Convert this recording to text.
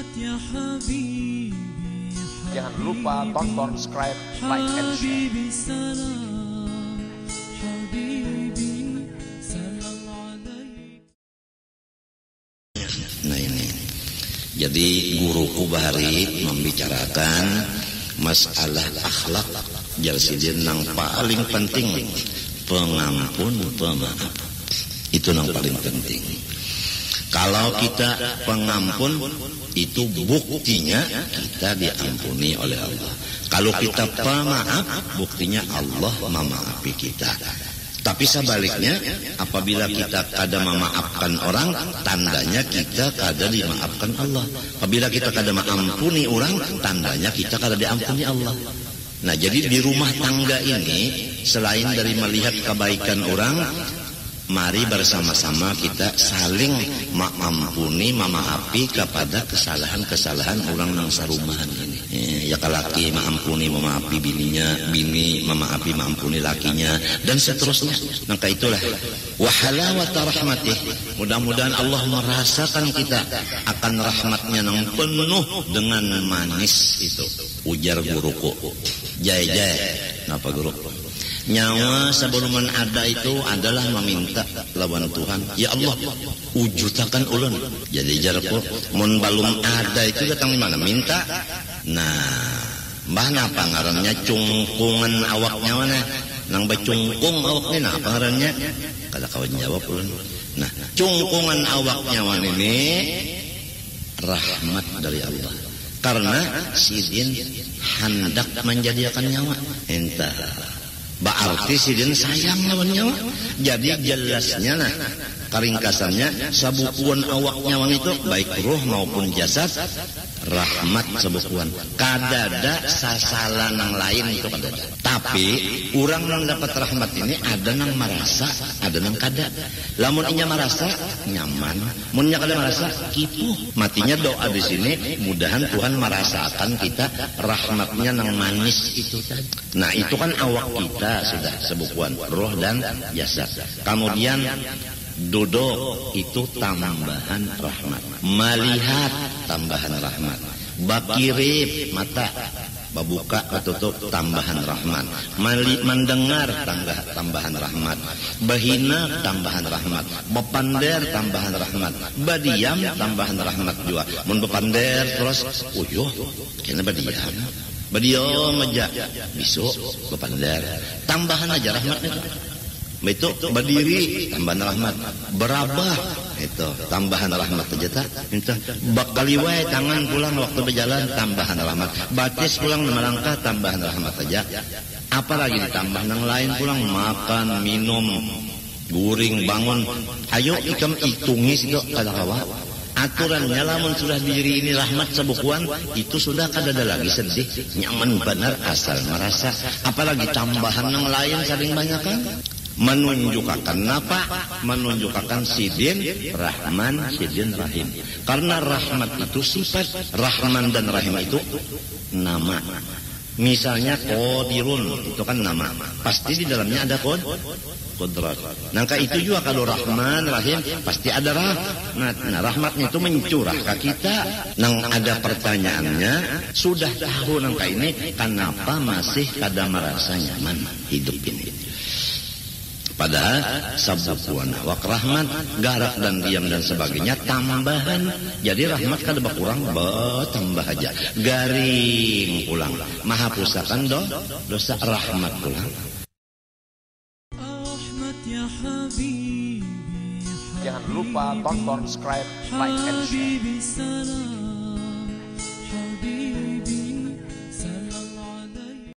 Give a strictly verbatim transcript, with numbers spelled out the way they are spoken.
Jangan lupa tonton, subscribe, like, and share. Nah ini, jadi guruku bahari membicarakan masalah akhlak jalsidin yang paling penting, pengampun pemaaf. Itu yang paling penting. Kalau kita pengampun, itu buktinya kita diampuni oleh Allah. Kalau kita pemaaf, buktinya Allah memaafi kita. Tapi sebaliknya, apabila kita kada memaafkan orang, tandanya kita kada dimaafkan Allah. Apabila kita kada mengampuni orang, tandanya kita kada diampuni Allah. Nah, jadi di rumah tangga ini, selain dari melihat kebaikan orang, mari bersama-sama kita saling mengampuni, memaafi kepada kesalahan-kesalahan orang yang sarumahan ini. Ya kalaki mengampuni, memaafi bininya, bini memaafi, mengampuni lakinya, dan seterusnya. Maka itulah wahalawata rahmatih. Mudah-mudahan Allah merasakan kita akan rahmatnya yang penuh dengan manis itu. Ujar guruku, jaya jaya. Kenapa guru? Nyawa sebelum ada itu adalah meminta lawan Tuhan. Ya Allah, wujudkan ulun. Jadi jarku mun balum ada itu datang di mana? Minta. Nah, mbah napa ngarannya cungkungan awaknya mana? Nang bacungkung awaknya nah apa ngarannya? Kada kawan jawab ulun. Nah, cungkungan awaknya wan ini rahmat dari Allah. Karena sidin hendak menjadikan nyawa. Entah berarti sidin sayang lawan nyawa. Jadi jelasnya nah, karingkasannya sabukuan awak nyawa itu baik ruh maupun jasad rahmat sabukuan. Kadada sasalan yang lain itu kadada. Tapi orang yang dapat rahmat ini ada yang merasa, ada yang kada. Lamun inya merasa nyaman, munnya kada merasa kipuh. Matinya doa di sini mudahan Tuhan merasakan kita rahmatnya yang manis itu tadi. Nah itu kan awak kita sudah sebukuan roh dan jasad. Kemudian duduk itu tambahan rahmat, melihat tambahan rahmat, bakirip mata, babuka batutup tambahan rahmat, mendengar tambahan rahmat, bahina tambahan rahmat, bepander tambahan rahmat, badiam tambahan rahmat juga. Mun bepander terus uyuh kena badiam, badiam aja besok bepander tambahan aja rahmatnya. Itu berdiri tambahan rahmat, berabah itu tambahan rahmat aja tak. Itu bakaliwai tangan pulang waktu berjalan tambahan rahmat, batis pulang melangkah tambahan rahmat aja. Apalagi ditambah yang lain pulang makan minum guring bangun. Ayo ikam hitungi situ kada kawa. Aturannya lamun sudah diri ini rahmat sebukuan itu sudah kada ada lagi sedih, nyaman benar asal merasa. Apalagi tambahan yang lain saling banyak kan. Menunjukkan apa? Menunjukkan sidin Rahman, sidin Rahim. Karena rahmat itu sifat, Rahman dan Rahim itu nama. Misalnya Qadirun itu kan nama. Pasti di dalamnya ada kod, kodrat. Nah itu juga kalau Rahman, Rahim pasti ada rahmat. Nah rahmatnya itu mencurah ke kita. Nang ada pertanyaannya, sudah tahu nangka ini kenapa masih kada merasa nyaman hidup ini. Padahal sabukuan awak rahmat, garak dan diam dan sebagainya tambahan. Jadi rahmat kada berkurang, bertambah aja. Garing pulang, maha pusakan do, dosa rahmat pulang. Jangan lupa tonton, subscribe, like, and share.